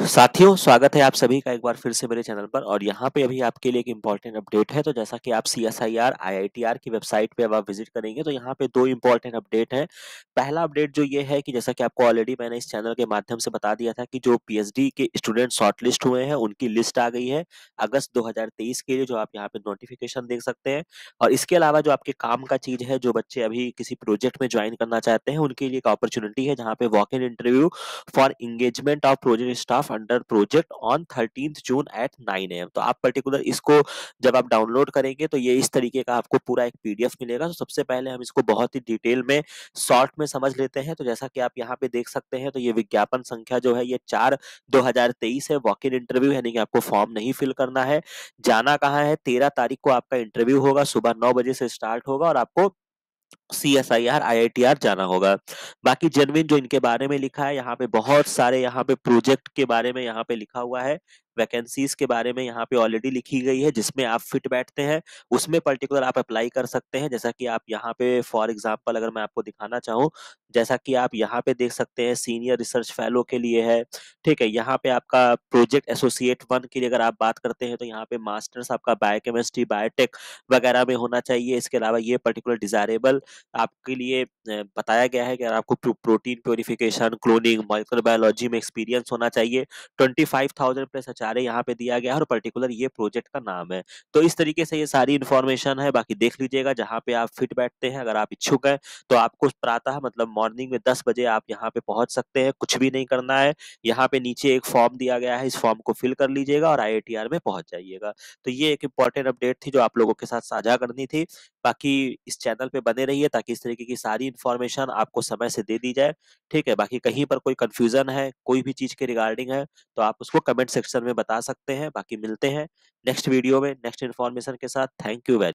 साथियों, स्वागत है आप सभी का एक बार फिर से मेरे चैनल पर और यहाँ पे अभी आपके लिए एक इम्पोर्टेंट अपडेट है। तो जैसा कि आप सीएसआईआर आईआईटीआर की वेबसाइट पे अब आप विजिट करेंगे तो यहाँ पे 2 इम्पोर्टेंट अपडेट हैं। पहला अपडेट जो ये है कि जैसा कि आपको ऑलरेडी मैंने इस चैनल के माध्यम से बता दिया था कि जो पीएचडी के स्टूडेंट शॉर्टलिस्ट हुए हैं, उनकी लिस्ट आ गई है अगस्त 2023 के लिए, जो आप यहाँ पे नोटिफिकेशन देख सकते हैं। और इसके अलावा जो आपके काम का चीज़ है, जो बच्चे अभी किसी प्रोजेक्ट में जॉइन करना चाहते हैं, उनके लिए एक अपॉर्चुनिटी है जहाँ पे walk in interview for engagement of project staff under project on 13th June at 9 AM। तो आप पर्टिकुलर इसको जब आप डाउनलोड करेंगे तो ये इस तरीके का आपको पूरा एक पीडीएफ मिलेगा। तो सबसे पहले हम इसको बहुत ही डिटेल में शॉर्ट में समझ लेते हैं। तो जैसा कि आप यहाँ पे देख सकते हैं, तो ये विज्ञापन संख्या जो है ये 4/2023 है। वॉक इन इंटरव्यू यानी कि आपको फॉर्म नहीं फिल करना है। जाना कहाँ है? 13 तारीख को आपका इंटरव्यू होगा, सुबह 9 बजे से स्टार्ट होगा और आपको सीएसआईआर आईआईटीआर जाना होगा। बाकी जेन्युइन जो इनके बारे में लिखा है, यहाँ पे बहुत सारे यहाँ पे प्रोजेक्ट के बारे में यहाँ पे लिखा हुआ है। वैकेंसीज के बारे में यहाँ पे ऑलरेडी लिखी गई है, जिसमें आप फिट बैठते हैं उसमें पर्टिकुलर आप अप्लाई कर सकते हैं। जैसा कि आप यहाँ पे फॉर एग्जांपल अगर मैं आपको दिखाना चाहूँ, जैसा कि आप यहाँ पे देख सकते हैं, सीनियर रिसर्च फेलो के लिए है। ठीक है, यहाँ पे आपका प्रोजेक्ट एसोसिएट 1 के लिए अगर आप बात करते हैं तो यहाँ पे मास्टर्स आपका बायोकेमिस्ट्री बायोटेक वगैरह में होना चाहिए। इसके अलावा ये पर्टिकुलर डिजायरेबल आपके लिए बताया गया है कि अगर आपको प्रोटीन प्योरिफिकेशन, क्लोनिंग, माइक्रोबायोलॉजी में एक्सपीरियंस होना चाहिए। 25,000 प्लस एचआरए यहाँ पे दिया गया है और पर्टिकुलर ये प्रोजेक्ट का नाम है। तो इस तरीके से ये सारी इन्फॉर्मेशन है। बाकी देख लीजिएगा जहाँ पे आप फिट बैठते हैं। अगर आप इच्छुक हैं तो आपको प्रातः मतलब मॉर्निंग में 10 बजे आप यहाँ पे पहुंच सकते हैं। कुछ भी नहीं करना है। यहाँ पे नीचे एक फॉर्म दिया गया है, इस फॉर्म को फिल कर लीजिएगा और आईआईटीआर में पहुंच जाइएगा। तो ये एक इंपॉर्टेंट अपडेट थी जो आप लोगों के साथ साझा करनी थी। बाकी इस चैनल पे बने रहिए ताकि इस तरीके की सारी इन्फॉर्मेशन आपको समय से दे दी जाए। ठीक है, बाकी कहीं पर कोई कंफ्यूजन है, कोई भी चीज के रिगार्डिंग है, तो आप उसको कमेंट सेक्शन में बता सकते हैं। बाकी मिलते हैं नेक्स्ट वीडियो में नेक्स्ट इन्फॉर्मेशन के साथ। Thank you very